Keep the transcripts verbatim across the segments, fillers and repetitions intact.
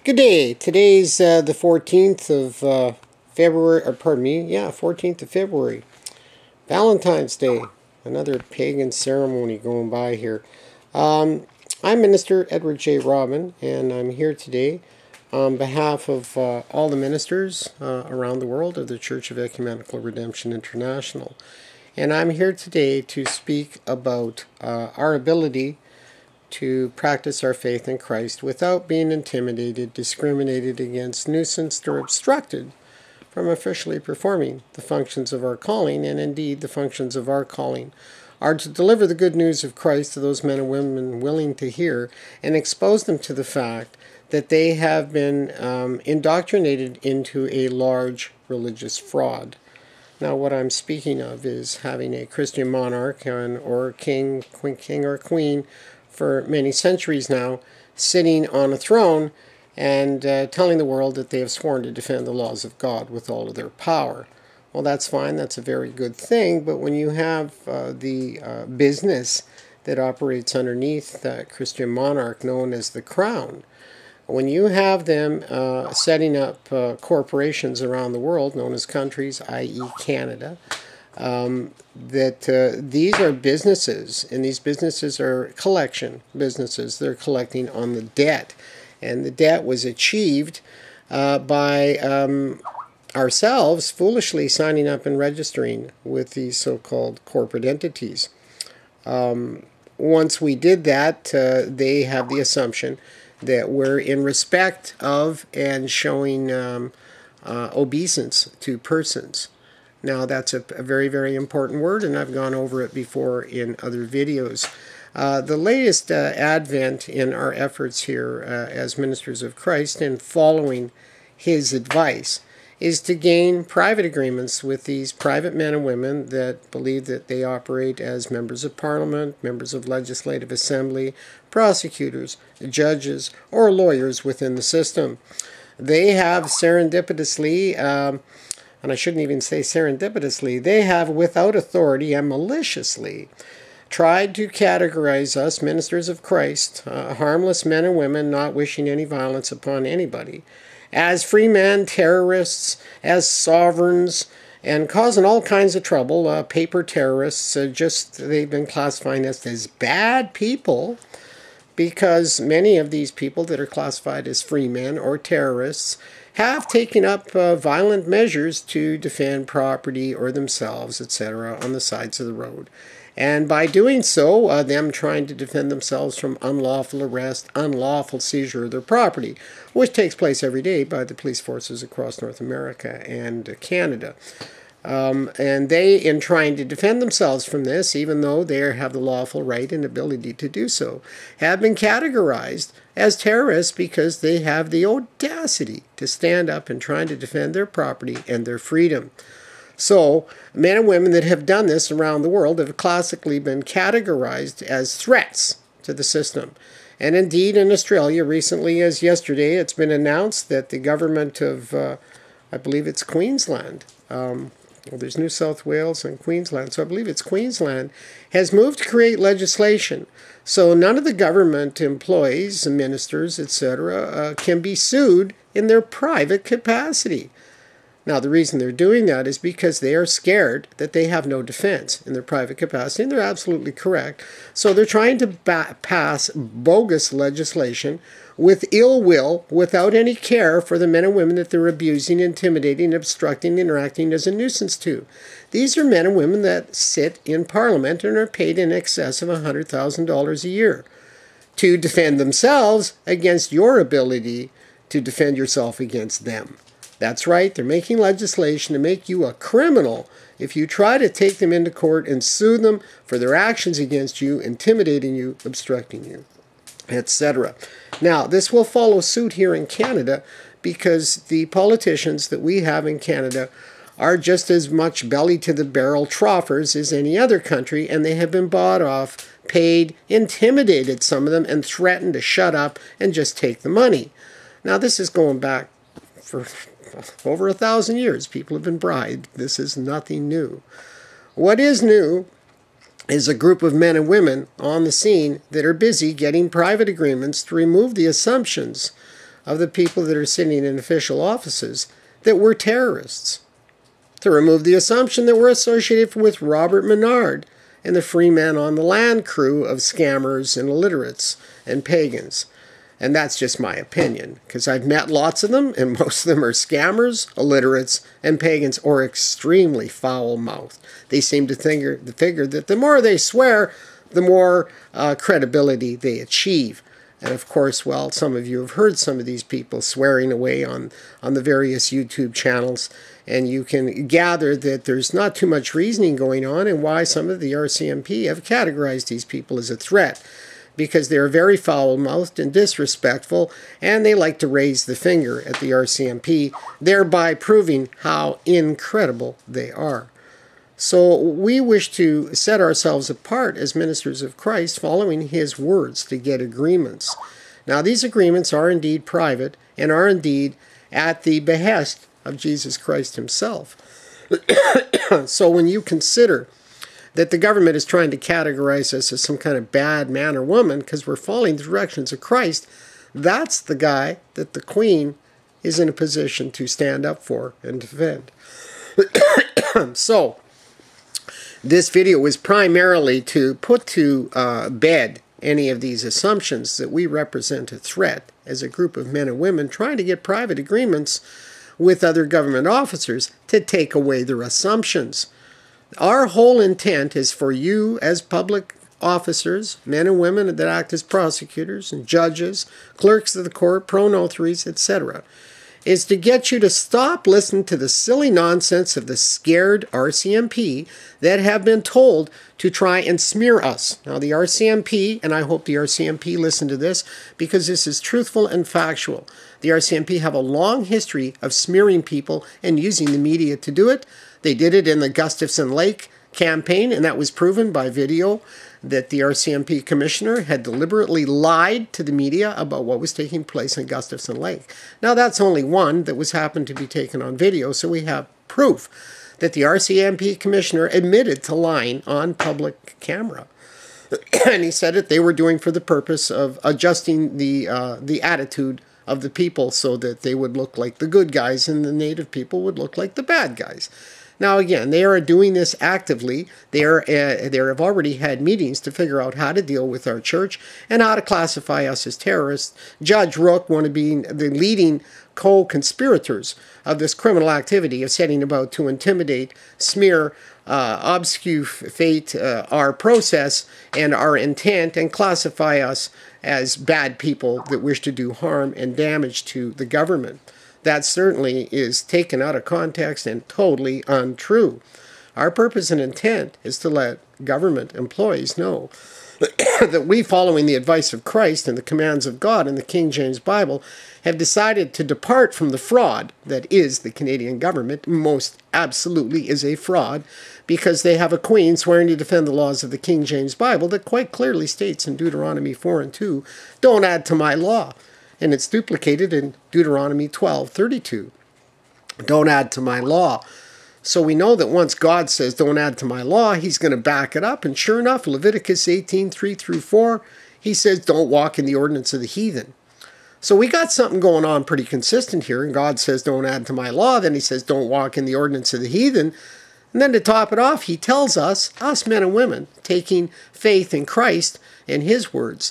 Good day. Today's uh, the fourteenth of uh, February, or pardon me, yeah, fourteenth of February. Valentine's Day. Another pagan ceremony going by here. Um, I'm Minister Edward J. Robin, and I'm here today on behalf of uh, all the ministers uh, around the world of the Church of Ecumenical Redemption International. And I'm here today to speak about uh, our ability to practice our faith in Christ without being intimidated, discriminated against, nuisanced, or obstructed from officially performing the functions of our calling. And indeed, the functions of our calling are to deliver the good news of Christ to those men and women willing to hear and expose them to the fact that they have been um, indoctrinated into a large religious fraud. Now, what I'm speaking of is having a Christian monarch or king, queen, king or queen for many centuries now, sitting on a throne and uh, telling the world that they have sworn to defend the laws of God with all of their power. Well, that's fine. That's a very good thing. But when you have uh, the uh, business that operates underneath that Christian monarch known as the crown, when you have them uh, setting up uh, corporations around the world known as countries, that is. Canada, Um, that uh, these are businesses, and these businesses are collection businesses. They're collecting on the debt, and the debt was achieved uh, by um, ourselves foolishly signing up and registering with these so-called corporate entities. Um, once we did that, uh, they have the assumption that we're in respect of and showing um, uh, obeisance to persons. Now, that's a, a very, very important word, and I've gone over it before in other videos. Uh, the latest uh, advent in our efforts here uh, as ministers of Christ and following his advice is to gain private agreements with these private men and women that believe that they operate as members of parliament, members of legislative assembly, prosecutors, judges, or lawyers within the system. They have serendipitously um, and I shouldn't even say serendipitously, they have without authority and maliciously tried to categorize us, ministers of Christ, uh, harmless men and women not wishing any violence upon anybody, as free men, terrorists, as sovereigns, and causing all kinds of trouble. Uh, paper terrorists, uh, just they've been classifying us as bad people, because many of these people that are classified as free men or terrorists have taken up uh, violent measures to defend property or themselves, et cetera, on the sides of the road. And by doing so, uh, them trying to defend themselves from unlawful arrest, unlawful seizure of their property, which takes place every day by the police forces across North America and Canada. Um, and they, in trying to defend themselves from this, even though they have the lawful right and ability to do so, have been categorized as terrorists because they have the audacity to stand up and try to defend their property and their freedom. So, men and women that have done this around the world have classically been categorized as threats to the system. And indeed, in Australia, recently as yesterday, it's been announced that the government of, uh, I believe it's Queensland, um, well, there's New South Wales and Queensland, so I believe it's Queensland, has moved to create legislation so none of the government employees, ministers, et cetera, uh, can be sued in their private capacity. Now, the reason they're doing that is because they are scared that they have no defense in their private capacity, and they're absolutely correct. So they're trying to ba- pass bogus legislation with ill will, without any care for the men and women that they're abusing, intimidating, obstructing, interacting as a nuisance to. These are men and women that sit in Parliament and are paid in excess of one hundred thousand dollars a year to defend themselves against your ability to defend yourself against them. That's right, they're making legislation to make you a criminal if you try to take them into court and sue them for their actions against you, intimidating you, obstructing you, et cetera. Now, this will follow suit here in Canada because the politicians that we have in Canada are just as much belly-to-the-barrel troffers as any other country, and they have been bought off, paid, intimidated, some of them, and threatened to shut up and just take the money. Now, this is going back for over a thousand years. People have been bribed. This is nothing new. What is new is a group of men and women on the scene that are busy getting private agreements to remove the assumptions of the people that are sitting in official offices that we're terrorists. To remove the assumption that we're associated with Robert Menard and the Freemen on the land crew of scammers and illiterates and pagans. And that's just my opinion, because I've met lots of them, and most of them are scammers, illiterates, and pagans, or extremely foul-mouthed. They seem to figure, to figure that the more they swear, the more uh, credibility they achieve. And of course, well, some of you have heard some of these people swearing away on, on the various YouTube channels, and you can gather that there's not too much reasoning going on and why some of the R C M P have categorized these people as a threat. Because they're very foul-mouthed and disrespectful, and they like to raise the finger at the R C M P, thereby proving how incredible they are. So we wish to set ourselves apart as ministers of Christ, following his words to get agreements. Now, these agreements are indeed private and are indeed at the behest of Jesus Christ himself. So when you consider that the government is trying to categorize us as some kind of bad man or woman because we're following the directions of Christ, that's the guy that the Queen is in a position to stand up for and defend. So, this video was primarily to put to uh, bed any of these assumptions that we represent a threat as a group of men and women trying to get private agreements with other government officers to take away their assumptions. Our whole intent is for you as public officers, men and women that act as prosecutors and judges, clerks of the court, pronotaries, et cetera, is to get you to stop listening to the silly nonsense of the scared R C M P that have been told to try and smear us. Now, the R C M P, and I hope the R C M P listen to this because this is truthful and factual. The R C M P have a long history of smearing people and using the media to do it. They did it in the Gustafson Lake campaign, and that was proven by video that the R C M P commissioner had deliberately lied to the media about what was taking place in Gustafson Lake. Now, that's only one that was happened to be taken on video, so we have proof that the R C M P commissioner admitted to lying on public camera. And he said that they were doing for the purpose of adjusting the, uh, the attitude of the people so that they would look like the good guys and the native people would look like the bad guys. Now, again, they are doing this actively. They, are, uh, they have already had meetings to figure out how to deal with our church and how to classify us as terrorists. Judge Rook, one of being the leading co-conspirators of this criminal activity of setting about to intimidate, smear, uh, obfuscate uh, our process and our intent and classify us as bad people that wish to do harm and damage to the government. That certainly is taken out of context and totally untrue. Our purpose and intent is to let government employees know that we, following the advice of Christ and the commands of God in the King James Bible, have decided to depart from the fraud that is the Canadian government. Most absolutely is a fraud, because they have a queen swearing to defend the laws of the King James Bible that quite clearly states in Deuteronomy four and two, "Don't add to my law." And it's duplicated in Deuteronomy twelve thirty-two. Don't add to my law. So we know that once God says, don't add to my law, he's going to back it up. And sure enough, Leviticus eighteen, three through four, he says, don't walk in the ordinance of the heathen. So we got something going on pretty consistent here. And God says, don't add to my law. Then he says, don't walk in the ordinance of the heathen. And then to top it off, he tells us, us men and women, taking faith in Christ and his words,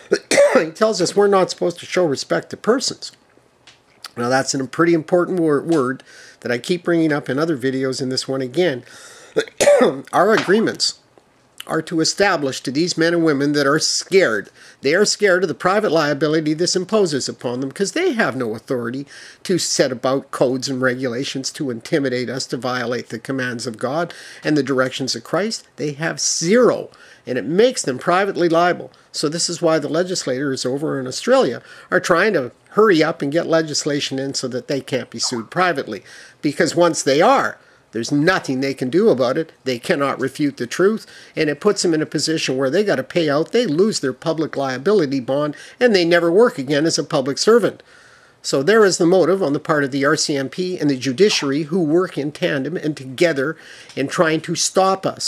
he tells us we're not supposed to show respect to persons. Now, that's a pretty important word that I keep bringing up in other videos, in this one again. Our agreements are to establish to these men and women that are scared. They are scared of the private liability this imposes upon them, because they have no authority to set about codes and regulations to intimidate us to violate the commands of God and the directions of Christ. They have zero, and it makes them privately liable. So this is why the legislators over in Australia are trying to hurry up and get legislation in so that they can't be sued privately. Because once they are, there's nothing they can do about it. They cannot refute the truth, and it puts them in a position where they got to pay out. They lose their public liability bond, and they never work again as a public servant. So there is the motive on the part of the R C M P and the judiciary, who work in tandem and together in trying to stop us.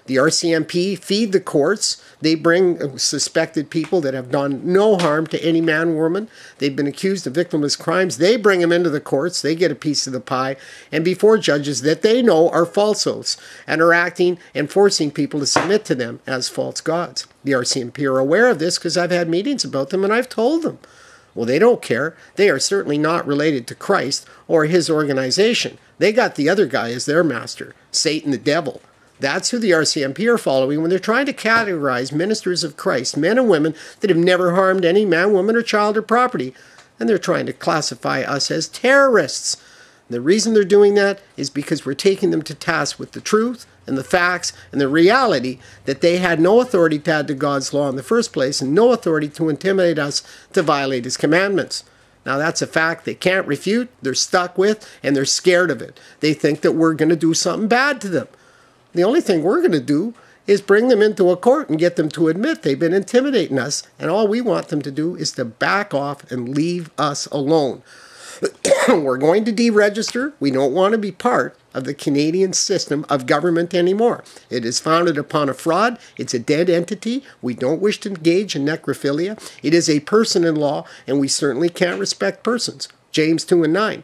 The R C M P feed the courts. They bring suspected people that have done no harm to any man or woman. They've been accused of victimless crimes. They bring them into the courts. They get a piece of the pie. And before judges that they know are false oaths and are acting and forcing people to submit to them as false gods. The R C M P are aware of this because I've had meetings about them and I've told them. Well, they don't care. They are certainly not related to Christ or his organization. They got the other guy as their master, Satan the devil. That's who the R C M P are following when they're trying to categorize ministers of Christ, men and women that have never harmed any man, woman, or child or property. And they're trying to classify us as terrorists. The reason they're doing that is because we're taking them to task with the truth and the facts and the reality that they had no authority to add to God's law in the first place and no authority to intimidate us to violate his commandments. Now that's a fact they can't refute, they're stuck with, and they're scared of it. They think that we're going to do something bad to them. The only thing we're going to do is bring them into a court and get them to admit they've been intimidating us, and all we want them to do is to back off and leave us alone. We're going to deregister. We don't want to be part of the Canadian system of government anymore. It is founded upon a fraud. It's a dead entity. We don't wish to engage in necrophilia. It is a person in law, and we certainly can't respect persons. James two and nine.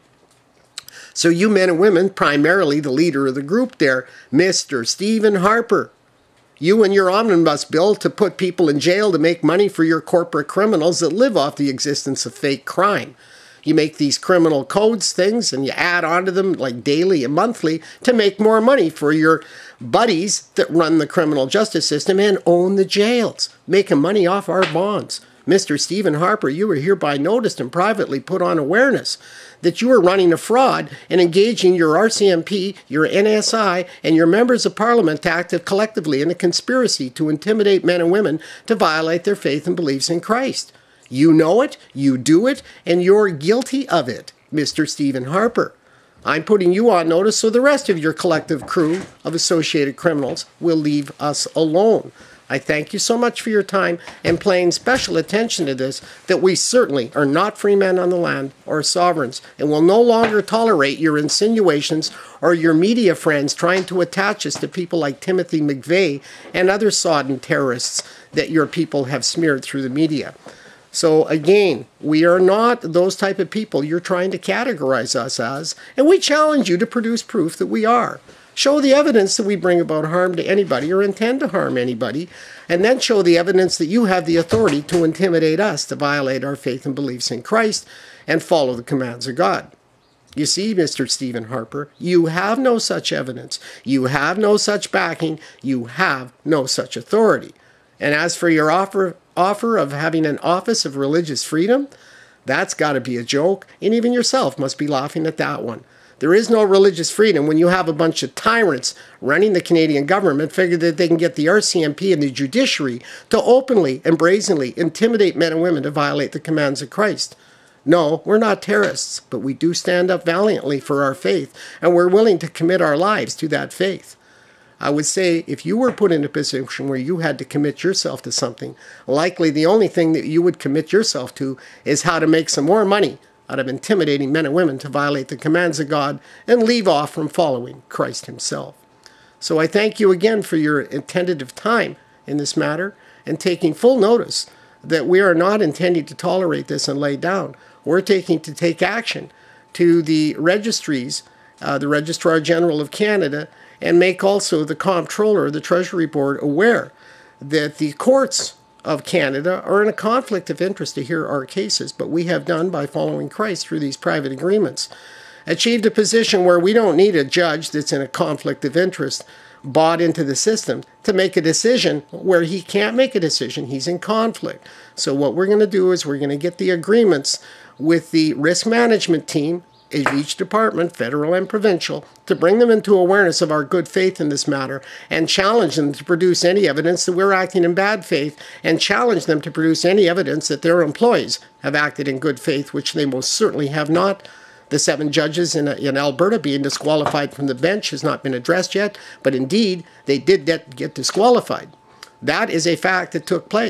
So you men and women, primarily the leader of the group there, Mister Stephen Harper, you and your omnibus bill to put people in jail to make money for your corporate criminals that live off the existence of fake crime. You make these criminal codes things and you add on to them like daily and monthly to make more money for your buddies that run the criminal justice system and own the jails, making money off our bonds. Mister Stephen Harper, you were hereby noticed and privately put on awareness that you are running a fraud and engaging your R C M P, your N S I, and your members of parliament to act collectively in a conspiracy to intimidate men and women to violate their faith and beliefs in Christ. You know it, you do it, and you're guilty of it, Mister Stephen Harper. I'm putting you on notice so the rest of your collective crew of associated criminals will leave us alone. I thank you so much for your time and paying special attention to this, that we certainly are not free men on the land or sovereigns and will no longer tolerate your insinuations or your media friends trying to attach us to people like Timothy McVeigh and other sodden terrorists that your people have smeared through the media. So again, we are not those type of people you're trying to categorize us as, and we challenge you to produce proof that we are. Show the evidence that we bring about harm to anybody or intend to harm anybody, and then show the evidence that you have the authority to intimidate us to violate our faith and beliefs in Christ and follow the commands of God. You see, Mister Stephen Harper, you have no such evidence. You have no such backing. You have no such authority. And as for your offer, offer of having an office of religious freedom, that's got to be a joke, and even yourself must be laughing at that one. There is no religious freedom when you have a bunch of tyrants running the Canadian government figure that they can get the R C M P and the judiciary to openly and brazenly intimidate men and women to violate the commands of Christ. No, we're not terrorists, but we do stand up valiantly for our faith, and we're willing to commit our lives to that faith. I would say if you were put in a position where you had to commit yourself to something, likely the only thing that you would commit yourself to is how to make some more money out of intimidating men and women to violate the commands of God and leave off from following Christ himself. So I thank you again for your attentive time in this matter and taking full notice that we are not intending to tolerate this and lay down. We're taking to take action to the registries, uh, the Registrar General of Canada, and make also the Comptroller of the Treasury Board aware that the courts of Canada are in a conflict of interest to hear our cases, but we have done, by following Christ through these private agreements, achieved a position where we don't need a judge that's in a conflict of interest bought into the system to make a decision where he can't make a decision. He's in conflict. So what we're going to do is we're going to get the agreements with the risk management team of each department, federal and provincial, to bring them into awareness of our good faith in this matter and challenge them to produce any evidence that we're acting in bad faith, and challenge them to produce any evidence that their employees have acted in good faith, which they most certainly have not. The seven judges in, in Alberta being disqualified from the bench has not been addressed yet, but indeed they did get, get disqualified. That is a fact that took place.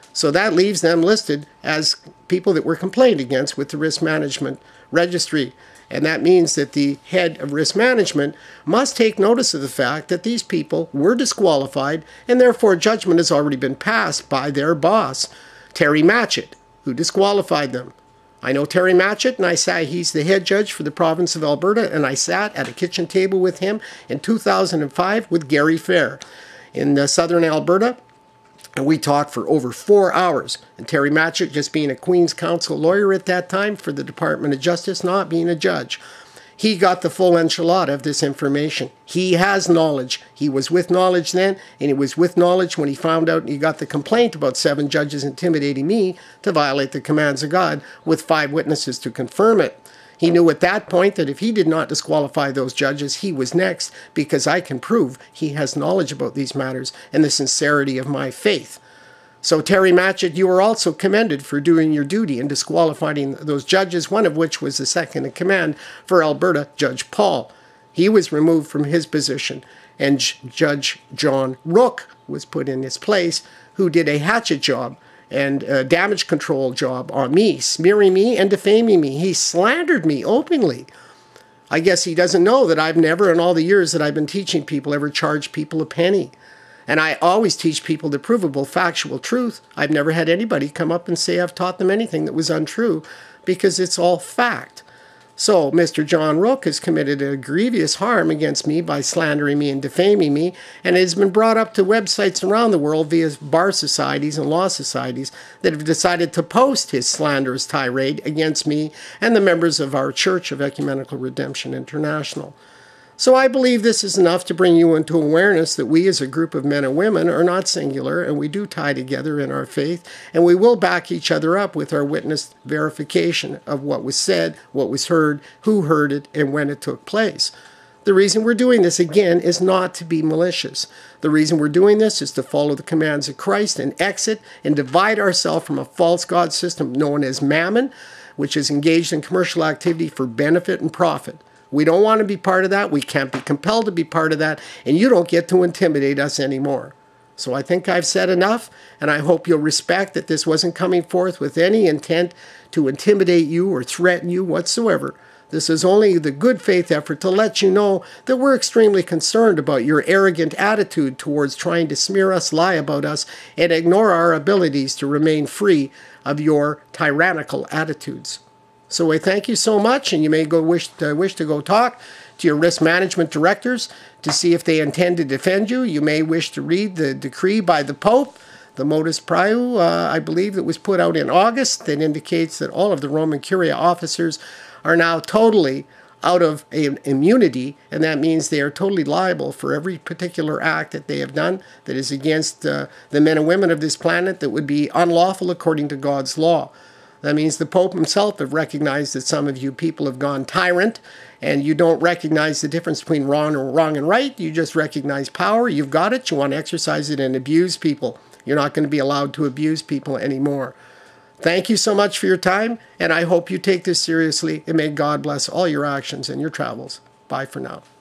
So that leaves them listed as people that were complained against with the risk management registry. And that means that the head of risk management must take notice of the fact that these people were disqualified, and therefore judgment has already been passed by their boss, Terry Matchett, who disqualified them. I know Terry Matchett, and I sat, he's the head judge for the province of Alberta, and I sat at a kitchen table with him in two thousand five with Gary Fair in uh, southern Alberta. And we talked for over four hours. And Terry Matchett, just being a Queen's Counsel lawyer at that time for the Department of Justice, not being a judge, he got the full enchilada of this information. He has knowledge. He was with knowledge then, and he was with knowledge when he found out he got the complaint about seven judges intimidating me to violate the commands of God with five witnesses to confirm it. He knew at that point that if he did not disqualify those judges, he was next, because I can prove he has knowledge about these matters and the sincerity of my faith. So Terry Matchett, you are also commended for doing your duty in disqualifying those judges, one of which was the second in command for Alberta, Judge Paul. He was removed from his position, and Judge John Rook was put in his place, who did a hatchet job and a damage control job on me, smearing me and defaming me. He slandered me openly. I guess he doesn't know that I've never, in all the years that I've been teaching people, ever charged people a penny. And I always teach people the provable, factual truth. I've never had anybody come up and say I've taught them anything that was untrue, because it's all fact. So Mister John Rook has committed a grievous harm against me by slandering me and defaming me, and it has been brought up to websites around the world via bar societies and law societies that have decided to post his slanderous tirade against me and the members of our Church of Ecumenical Redemption International. So I believe this is enough to bring you into awareness that we as a group of men and women are not singular, and we do tie together in our faith, and we will back each other up with our witness verification of what was said, what was heard, who heard it, and when it took place. The reason we're doing this, again, is not to be malicious. The reason we're doing this is to follow the commands of Christ and exit and divide ourselves from a false god system known as Mammon, which is engaged in commercial activity for benefit and profit. We don't want to be part of that. We can't be compelled to be part of that. And you don't get to intimidate us anymore. So I think I've said enough, and I hope you'll respect that this wasn't coming forth with any intent to intimidate you or threaten you whatsoever. This is only the good faith effort to let you know that we're extremely concerned about your arrogant attitude towards trying to smear us, lie about us, and ignore our abilities to remain free of your tyrannical attitudes. So I thank you so much, and you may go wish to, wish to go talk to your risk management directors to see if they intend to defend you. You may wish to read the decree by the Pope, the modus priu, uh, I believe, that was put out in August, that indicates that all of the Roman Curia officers are now totally out of immunity, and that means they are totally liable for every particular act that they have done that is against uh, the men and women of this planet that would be unlawful according to God's law. That means the Pope himself have recognized that some of you people have gone tyrant, and you don't recognize the difference between wrong and wrong and right. You just recognize power. You've got it. You want to exercise it and abuse people. You're not going to be allowed to abuse people anymore. Thank you so much for your time, and I hope you take this seriously, and may God bless all your actions and your travels. Bye for now.